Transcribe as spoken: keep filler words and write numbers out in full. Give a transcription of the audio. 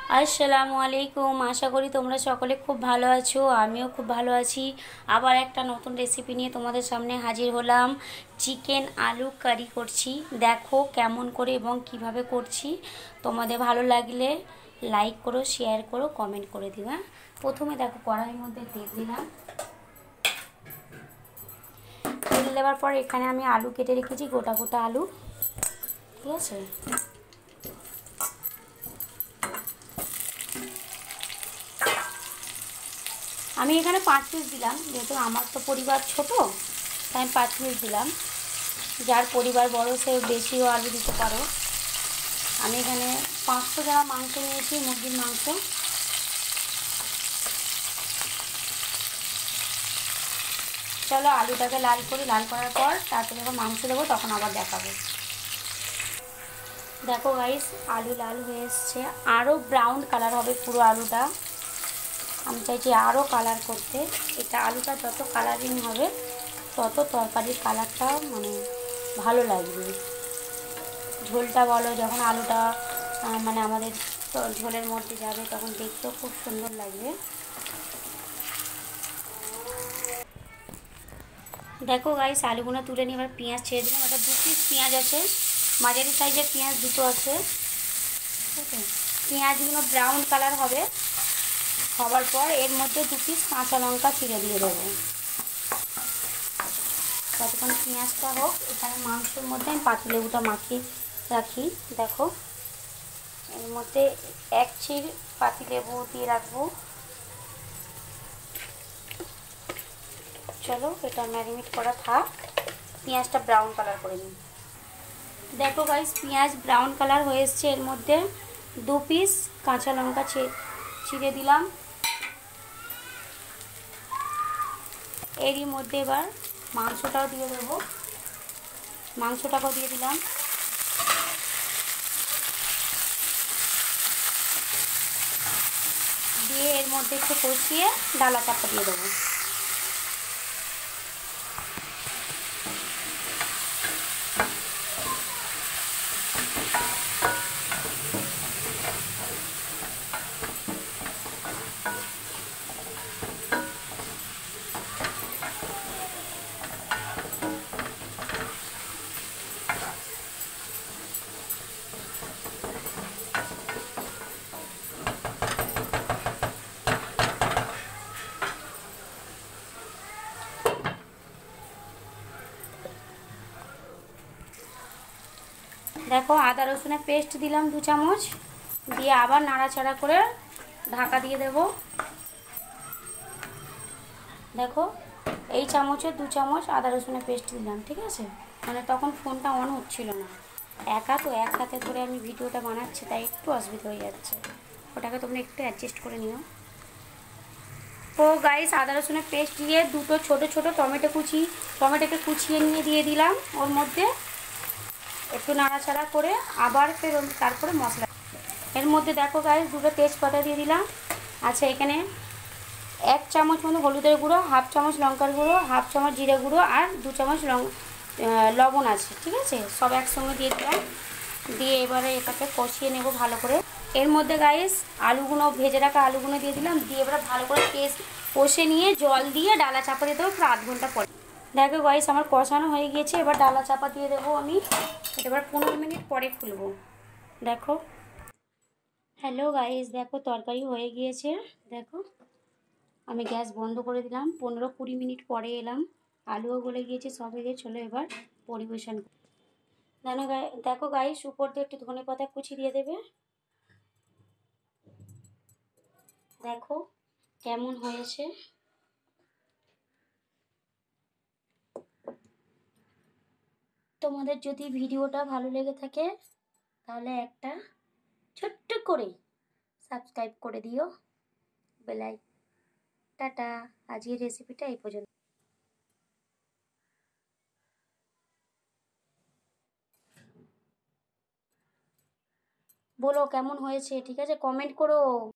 আসসালামু আলাইকুম। আশা করি তোমরা সকলে খুব ভালো আছো, আমিও খুব ভালো আছি। আবার একটা নতুন রেসিপি নিয়ে তোমাদের সামনে হাজির হলাম। চিকেন আলু কারি করছি, দেখো কেমন করে এবং কিভাবে করছি। তোমাদের ভালো লাগলে লাইক করো, শেয়ার করো, কমেন্ট করে দিও। হ্যাঁ, প্রথমে দেখো কড়াইয়ের মধ্যে তেল দিলাম। তেল দেওয়ার পর এখানে আমি আলু কেটে রেখেছি, গোটা গোটা আলু, ঠিক আছে। আমি এখানে পাঁচ পিস দিলাম, যেহেতু আমার তো পরিবার ছোট, তাই আমি পাঁচ পিস দিলাম। যার পরিবার বড় সে বেশিও আলু দিতে পারো। আমি এখানে পাঁচশো গ্রাম মাংস নিয়েছি, মুরগির মাংস। চলো আলুটাকে লাল করি, লাল করার পর তারপরে যখন মাংস দেবো তখন আবার দেখাবো। দেখো গাইস, আলু লাল হয়ে এসছে, আরও ব্রাউন কালার হবে পুরো আলুটা। আমি চাইছি আরও কালার করতে। এটা আলুটা যত কালারিং হবে তত তরকারির কালারটা মানে ভালো লাগবে। ঝোলটা বলো, যখন আলুটা মানে আমাদের ঝোলের মধ্যে যাবে তখন দেখতেও খুব সুন্দর লাগবে। দেখো গাইস, আলুগুলো তুলে নিয়ে এবার পেঁয়াজ ছেড়ে দিলাম। একটা দু পিস পেঁয়াজ আছে, মাঝারি সাইজের পেঁয়াজ দুটো আছে, ঠিক আছে। পেঁয়াজগুলো ব্রাউন কালার হবে, হওয়ার পর এর মধ্যে দু পিস কাঁচা লঙ্কা ছিঁড়ে দিয়ে দেবো। ততক্ষণ পেঁয়াজটা হোক, এখানে মাংসের মধ্যে আমি পাতিলেবুটা মাখিয়ে রাখি। দেখো এর মধ্যে এক চির পাতিলেবু দিয়ে রাখবো। চলো এটা ম্যারিনেট করা থাক, পেঁয়াজটা ব্রাউন কালার করে নিই। দেখো গাইস, পেঁয়াজ ব্রাউন কালার হয়ে এসছে। এর মধ্যে দু পিস কাঁচা লঙ্কা ছিঁড়ে দিলাম। এরই মধ্যে এবার মাংসটাও দিয়ে দেবো, মাংসটাকেও দিয়ে দিলাম। দিয়ে এর মধ্যে একটু কষিয়ে ডালা চাপা দিয়ে দেবো। দেখো আদা রসুনের পেস্ট দিলাম দু চামচ, দিয়ে আবার নাড়াচাড়া করে ঢাকা দিয়ে দেব। দেখো এই চামচে দু চামচ আদা রসুনের পেস্ট দিলাম, ঠিক আছে। মানে তখন ফোনটা অন হচ্ছিল না, একা তো এক হাতে করে আমি ভিডিওটা বানাচ্ছি, তাই একটু অসুবিধা হয়ে যাচ্ছে। ওটাকে তোমরা একটু অ্যাডজাস্ট করে নিও। তো গাইস, আদা রসুনের পেস্ট দিয়ে দুটো ছোট ছোট টমেটো কুচি টমেটোকে কুচিয়ে নিয়ে দিয়ে দিলাম ওর মধ্যে। একটু নাড়াচাড়া করে আবার ফের তারপরে মশলা। এর মধ্যে দেখো গাইস, দুটো তেজপাতা দিয়ে দিলাম। আচ্ছা, এখানে এক চামচ মতো হলুদের গুঁড়ো, হাফ চামচ লঙ্কার গুঁড়ো, হাফ চামচ জিরে গুঁড়ো আর দু চামচ লবণ আছে, ঠিক আছে। সব একসঙ্গে দিয়ে দিলাম। দিয়ে এবারে এটাকে কষিয়ে নেব ভালো করে। এর মধ্যে গাইস আলুগুলো, ভেজে রাখা আলুগুলো দিয়ে দিলাম। দিয়ে এবারে ভালো করে পেস্ট কষে নিয়ে জল দিয়ে ডালা চাপা দিয়ে দেবো প্রায় আধ ঘন্টা পরে। দেখো গাইস, আমার কষানো হয়ে গিয়েছে, এবার ডালা চাপা দিয়ে দেবো আমি। এবার পনেরো মিনিট পরে খুলবো। দেখো, হ্যালো গাইস, দেখো তরকারি হয়ে গিয়েছে। দেখো আমি গ্যাস বন্ধ করে দিলাম, পনেরো কুড়ি মিনিট পরে এলাম, আলুও গলে গিয়েছে, সব হয়ে গিয়ে। চলো এবার পরিবেশন। দেখো গাই দেখো গাইস, উপর দিয়ে একটু ধনে পাতা কুচি দিয়ে দেবে। দেখো কেমন হয়েছে। তোমাদের যদি ভিডিওটা ভালো লেগে থাকে তাহলে একটা ছোট্ট করে সাবস্ক্রাইব করে দিও, বেলাই। টাটা, আজকের রেসিপিটা এই পর্যন্ত। বলো কেমন হয়েছে, ঠিক আছে, কমেন্ট করো।